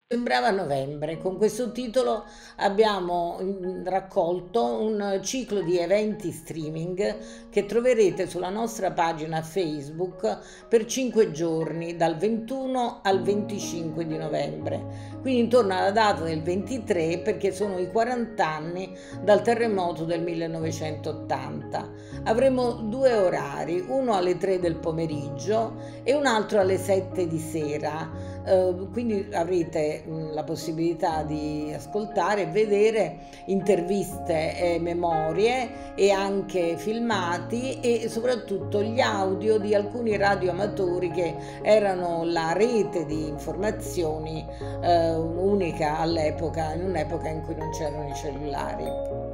Sembrava novembre. Con questo titolo abbiamo raccolto un ciclo di eventi streaming che troverete sulla nostra pagina Facebook per 5 giorni, dal 21 al 25 di novembre. Quindi intorno alla data del 23, perché sono i 40 anni dal terremoto del 1980. Avremo due orari, uno alle 3 del pomeriggio e un altro alle 7 di sera. Quindi avrete la possibilità di ascoltare e vedere interviste e memorie e anche filmati e soprattutto gli audio di alcuni radioamatori che erano la rete di informazioni unica all'epoca, in un'epoca in cui non c'erano i cellulari.